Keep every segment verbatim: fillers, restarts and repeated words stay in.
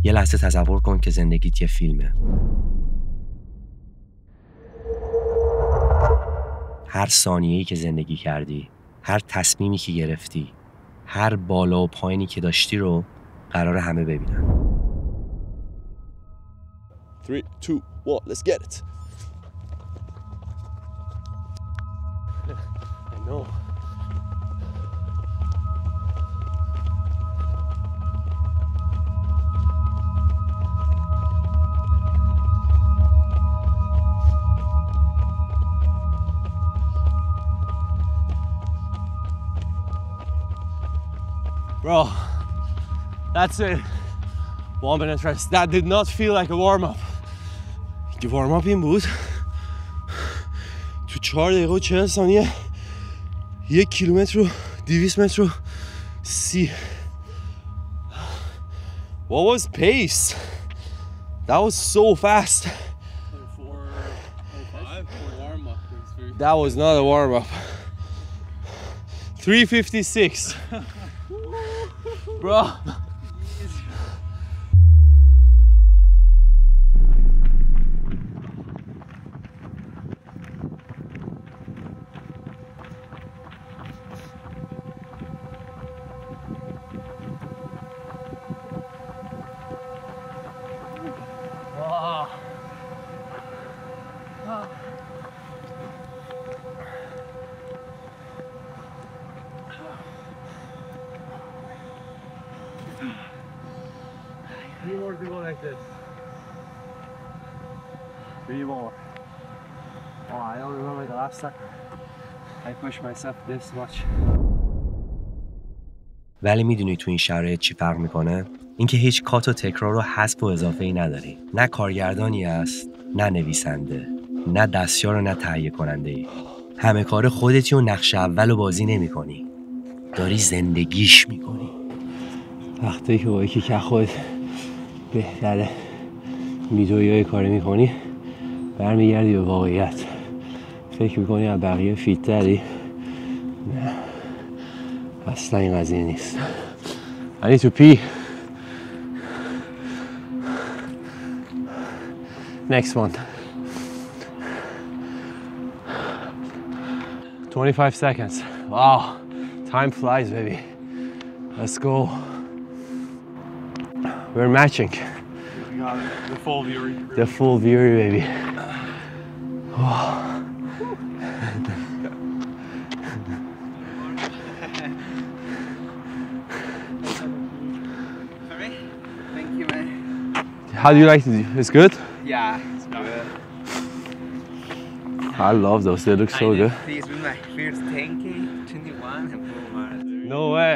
یه لحظه تصور کن که زندگیت یه فیلمه. هر ثانیه‌ای که زندگی کردی، هر تصمیمی که گرفتی، هر بالا و پایینی که داشتی رو قرار همه ببینن. three, two, one, let's get it. I know. Bro, that's it. One minute rest. That did not feel like a warm-up. که warm-up این بود تو چهار دقیقه و چهل ثانیه یک کیلومتر و دویست متر و سی. What was pace? That was so fast. That was not a warm-up. three fifty-six. Bro. Three more to go like this. Three more. Oh, I don't remember the last time I pushed myself this much. ولی میدونی تو این شرایط چی فرق میکنه؟ اینکه هیچ کات و تکرار و حذف و اضافه ای نداری. نه کارگردانی است، نه نویسنده، نه دستیار و نه تهیه کننده ای. همه کار خودتی و نقش اول رو بازی نمی کنی. داری زندگیش میکنی. وقتی که با یکی که خود بهتره میدوی های کاری میکنی برمیگردی به واقعیت. فکر میکنی از بقیه فیت تری. نه اصلا این قضیه نیست. I need to pee. Next one. twenty-five seconds. Wow. Time flies, baby. Let's go. We're matching. We got it. The full Vuori. The full Vuori, baby. Oh. Thank you, man. How do you like it? It's good? Yeah, it's good. I love those. They look so good. These were my first ten K, twenty-one, and full marathon. No way.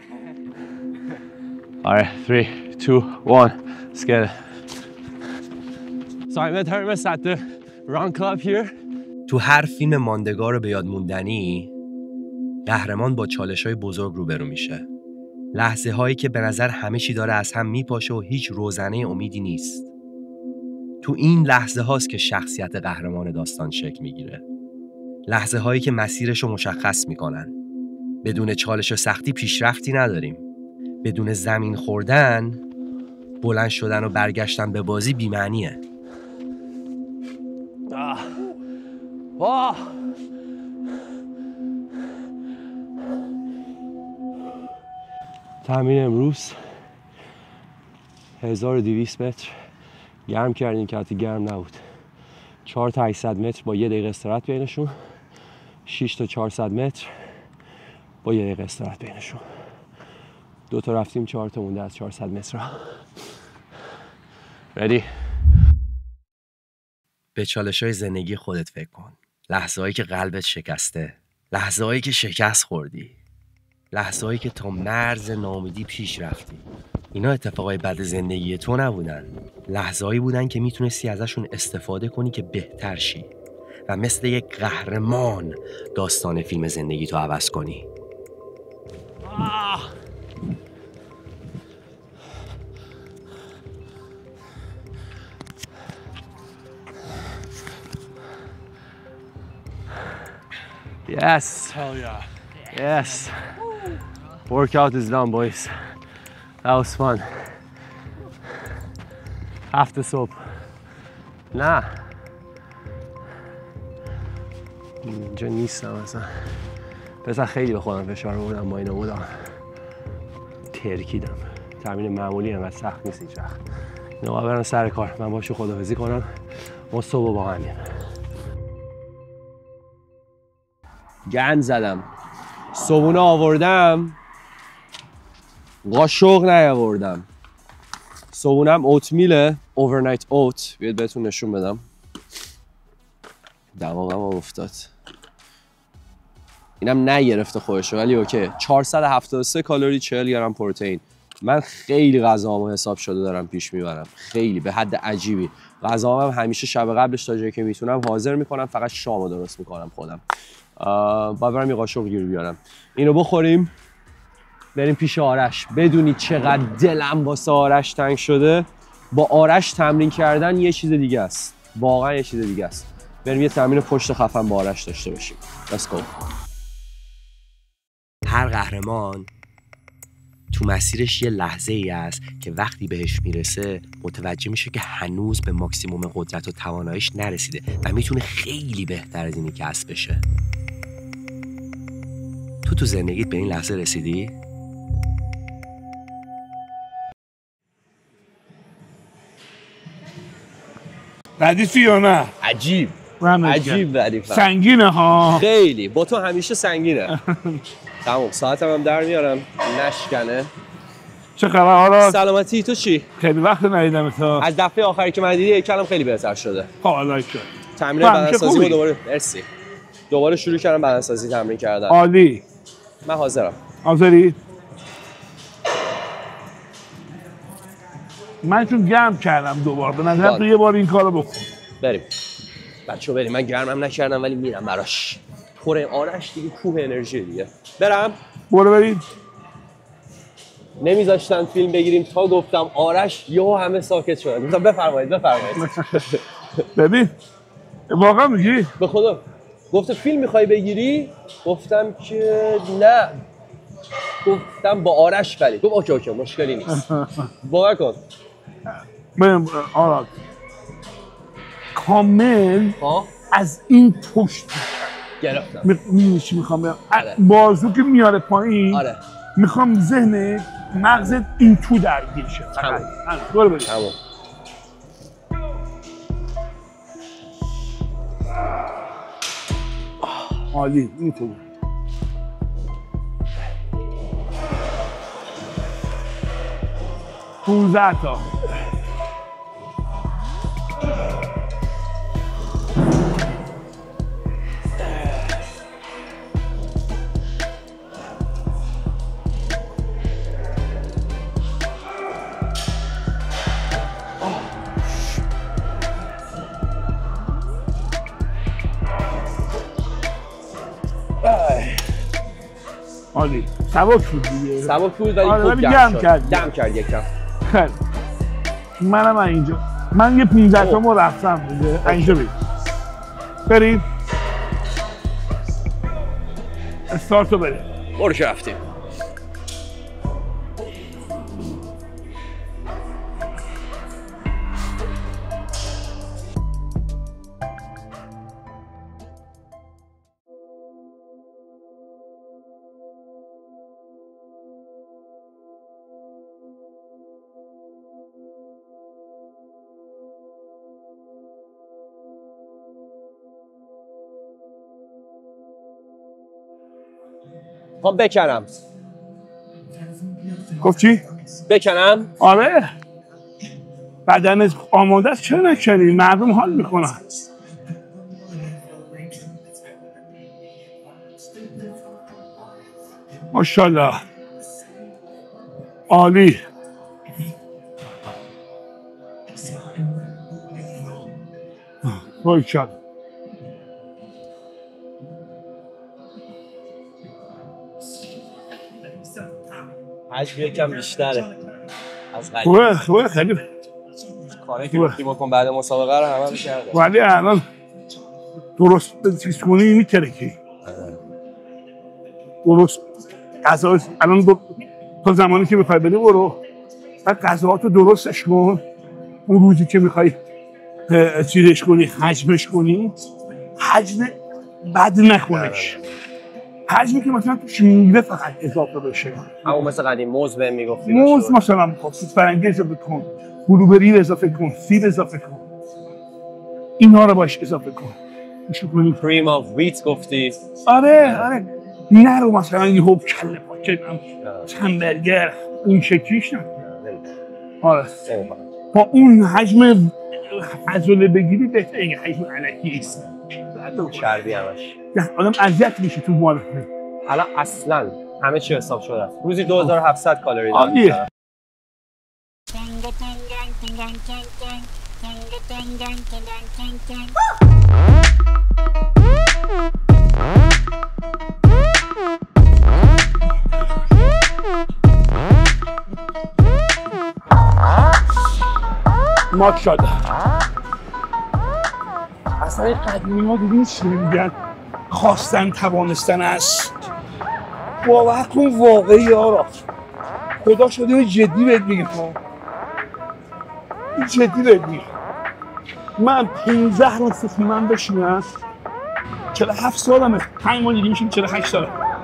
All right, three, two, one. Let's get it. So I met Hermes at the Run Club here. تو هر فیلم ماندگار و به یاد موندنی قهرمان با چالش‌های بزرگ روبرو میشه. لحظه هایی که به نظر همه چی داره از هم میپاشه و هیچ روزنه امیدی نیست. تو این لحظه هاست که شخصیت قهرمان داستان شکل میگیره. لحظه هایی که مسیرش رو مشخص میکنن. بدون چالش و سختی پیشرفتی نداریم. بدون زمین خوردن، بلند شدن و برگشتن به بازی بی‌معنیه. آه. آه. تمرین امروز هزار و دویست متر گرم کردیم که حتی گرم نبود. چهار تا هشتصد متر با یه دقیقه استراحت بینشون. شش تا چهارصد متر با یه دقیقه استراحت بینشون. دو تا رفتیم، چهار تا مونده از چهارصد متر را. Ready؟ به چالش‌های زندگی خودت فکر کن. لحظه‌هایی که قلبت شکسته، لحظه‌هایی که شکست خوردی، لحظه‌هایی که تا مرز ناامیدی پیش رفتی. اینا اتفاقای بد زندگی تو نبودن. لحظه‌هایی بودن که میتونستی ازشون استفاده کنی که بهتر شی و مثل یک قهرمان داستان فیلم زندگی تو عوض کنی. آه. Yes. Hell yeah. Yes. Workout is done, boys. That was fun. هفت صبح. نه اینجا نیستم اصلا. بذار خیلی به خودم فشار بودم با اینو بودم ترکیدم. تمرین معمولی انقدر سخت نیست هیچ وقت. اینو برم سر کار. من باشو خداحافظی کنم. ما صبح با همیم. گند زدم. صبحونه آوردم. قاشق نیاوردم. صبحونم اوتمیله، اوورنایت اوت. بیاید بهتون نشون بدم. دماغم افتاد. اینم نگرفته خودشو ولی اوکی. چهارصد و هفتاد و سه کالری، چهل گرم پروتئین. من خیلی غذاهامو حساب شده دارم پیش میبرم. خیلی به حد عجیبی. غذاهام هم همیشه شب قبلش تا جایی که میتونم حاضر میکنم، فقط شامو درست میکنم خودم. با برم یه قاشق گیر بیارم. اینو بخوریم. بریم پیش آرش. بدونید چقدر دلم واسه آرش تنگ شده. با آرش تمرین کردن یه چیز دیگه است. واقعا یه چیز دیگه است. بریم یه تمرین پشت خفن با آرش داشته باشیم. Let's go. هر قهرمان تو مسیرش یه لحظه ای است که وقتی بهش میرسه متوجه میشه که هنوز به ماکسیموم قدرت و تواناییش نرسیده و میتونه خیلی بهتر از اینی کسب بشه. تو تو زندگیت به این لحظه رسیدی؟ ردیفی یا نه؟ عجیب. رمز عجیب ردیفم. سنگینه ها. خیلی. با تو همیشه سنگینه. تمام. ساعتم هم در میارم نشکنه. چه خبر حالا؟ سلامتی. تو چی؟ خیلی وقت ندیدم تو. از دفعه آخری که من دیدی هیکلم خیلی بهتر شده. حالا شد. تمرین بدنسازی رو دوباره مرسی. دوباره شروع کردم بدنسازی تمرین کردن. عالی. من حاضرم. حاضری؟ من چون گرم کردم دوباره. به نظر تو یه بار این کارو بکن. بریم. بچه‌ها بریم. من گرمم نکردم ولی میرم براش. پر آرش دیگه کوه انرژی دیگه. برم. برو بریم. نمیذاشتن فیلم بگیریم تا گفتم آرش، یهو همه ساکت شدن. گفتم بفرمایید بفرمایید. ببین واقعا میگی؟ به خدا. گفت فیلم میخوای بگیری؟ گفتم که نه. گفتم با آرش ولی. گفت اوکی اوکی مشکلی نیست. باور کن. بریم آراد. کامل ها؟ از این پشت گرفتم. میدونی چی میخوام بگم؟ بازو که میاره پایین. آره. میخوام ذهن مغزت این تو درگیر شه. تمام. برو بریم. تمام. عالی. میتونی. پونزده تا. عالی. سبک بود دیگه. سبک بود ولی آره، خوب ولی گرم گرم شد. کرد. دم کرد یکم. خیلی. منم اینجا. من یه پونزده تا مو رفتم دیگه. اینجا بریم. بریم. استارتو بریم. برو که رفتیم. خب بکنم. گفت چی؟ بکنم؟ آره. بدنت آماده است چرا نکنی؟ مردم حال میکنن. ماشاءالله. عالی. بایشان. حجم یکم بیشتره از قدیم. خوبه خوبه خیلی کاری که می‌خوای بکن بعد مسابقه رو همه می‌کرده. ولی الان درست چیز کنی میترکی. درست غذا الان دو... تا زمانی که بخوای بری برو بعد غذاهاتو درستش کن اون روزی که میخوای چیزش کنی حجمش کنی حجم بد نکنش، حجمی که مثلا توش میوه فقط اضافه بشه. همون مثل قدیم موز بهم میگفتی. موز مثلا خب سوت فرنگی اضافه کن، بلوبری اضافه کن، سیب اضافه کن، اینا رو باش اضافه کن. کریم آف ویت گفتی. آره آره نرو مثلا یه هوب کله پاچه همبرگر این شکلیش نه. آره با اون حجم عضله بگیری بهتره، این حجم علکی است چربی همش آدم اذیت میشه تو معرفه. حالا اصلا همه چی حساب شده است. روزی دو هزار و هفتصد کالری دارم. عالیه. مات شده. اصلا این قدیمی ها دیدین چی میگن؟ خواستن توانستن است. باور کن واقعی یارا. خدا شده این جدی بهت میگم. این جدی بهت میگم. من پانزده نصف من بشینم چهل و هفت سالمه، پنج ماه دیگه میشیم چهل و هشت سالم.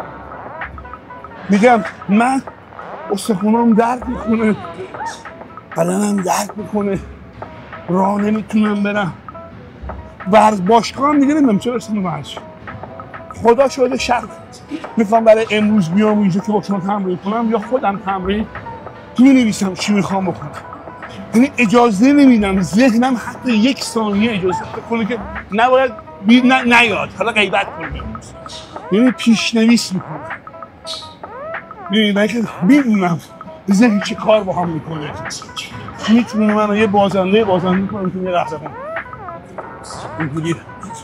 میگم من استخونام درد میکنه، بدنم درد میکنه، راه نمیتونم برم، ورز باشگاه هم دیگه نمیدونم چه برسیم ورزش. خدا شاید شرط میخوام برای امروز بیام اینجا که با شما تمرین کنم یا خودم تمرین مینویسم چی میخوام بکنم. یعنی اجازه نمیدم ذهنم حتی یک ثانیه اجازه بکنه که نباید بی... نه... نیاد حالا غیبت کنم. یعنی پیشنویس میکنم. یعنی من که میدونم ذهن چی کار با هم میکنه، میتونه منو یه بازنده بازنده کنم که یه لحظه کنم اینجوری.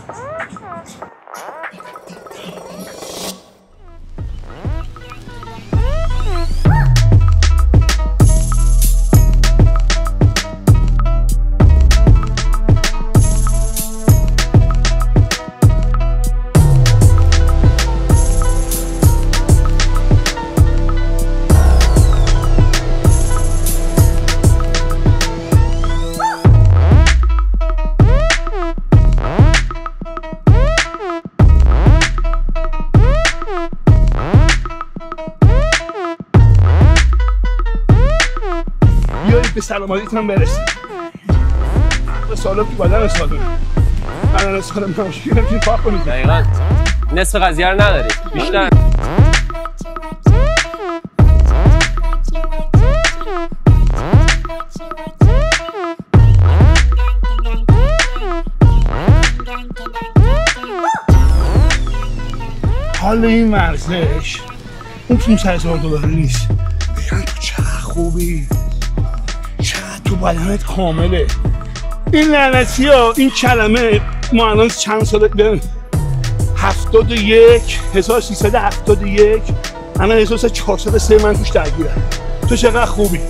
به سلامتیتون برسید. سالم تو بدن سالم. بدن سالم نمیشه که فرق کنید. دقیقاً. نصف قضیه رو نداری. بیشتر. حال این ورزش اون پانصد هزار دلار نیست. میگن تو چه خوبی. تو بدنت کامله. این لعنتی ها این کلمه ما الان چند ساله بریم هفتاد و یک هزار و سیصد و هفتاد و یک الان هزار و سیصد و چهارصد و سه من توش درگیرم. تو چقدر خوبی.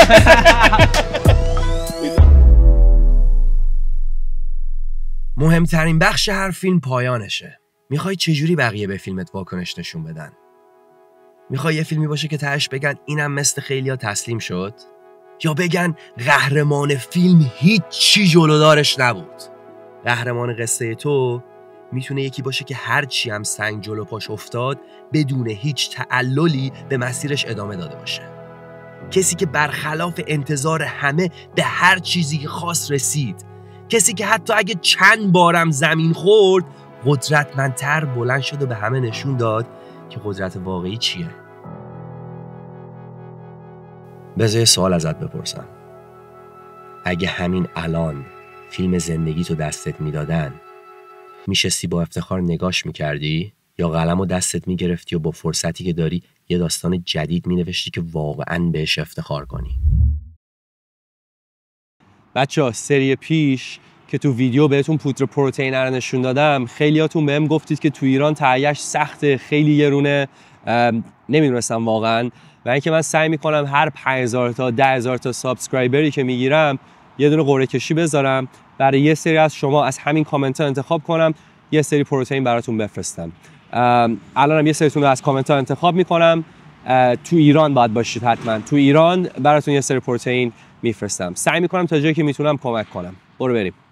مهمترین بخش هر فیلم پایانشه. میخوای چجوری بقیه به فیلمت واکنش نشون بدن؟ میخوای یه فیلمی باشه که تهش بگن اینم مثل خیلیا تسلیم شد؟ یا بگن قهرمان فیلم هیچی جلودارش نبود؟ قهرمان قصه تو میتونه یکی باشه که هر چی هم سنگ جلو پاش افتاد بدون هیچ تعللی به مسیرش ادامه داده باشه. کسی که برخلاف انتظار همه به هر چیزی که خواست رسید. کسی که حتی اگه چند بارم زمین خورد قدرتمندتر بلند شد و به همه نشون داد که قدرت واقعی چیه. بذار یه سوال ازت بپرسم. اگه همین الان فیلم زندگی تو دستت میدادن میشستی با افتخار نگاش میکردی یا قلم و دستت میگرفتی و با فرصتی که داری یه داستان جدید مینوشتی که واقعاً بهش افتخار کنی؟ بچه ها سری پیش که تو ویدیو بهتون پودر پروتئین رو نشون دادم خیلیاتون بهم گفتید که تو ایران تهیه‌اش سخته، خیلی گرونه، نمیدونستم واقعاً. و اینکه من سعی میکنم هر پنج هزار تا ده هزار تا سابسکرایبری که میگیرم یه دونه قرعه کشی بذارم برای یه سری از شما از همین کامنت ها انتخاب کنم یه سری پروتئین براتون بفرستم. الانم یه سریتون رو از کامنت ها انتخاب میکنم. تو ایران باید باشید حتما. تو ایران براتون یه سری پروتئین میفرستم. سعی میکنم تا جایی که میتونم کمک کنم. برو بریم.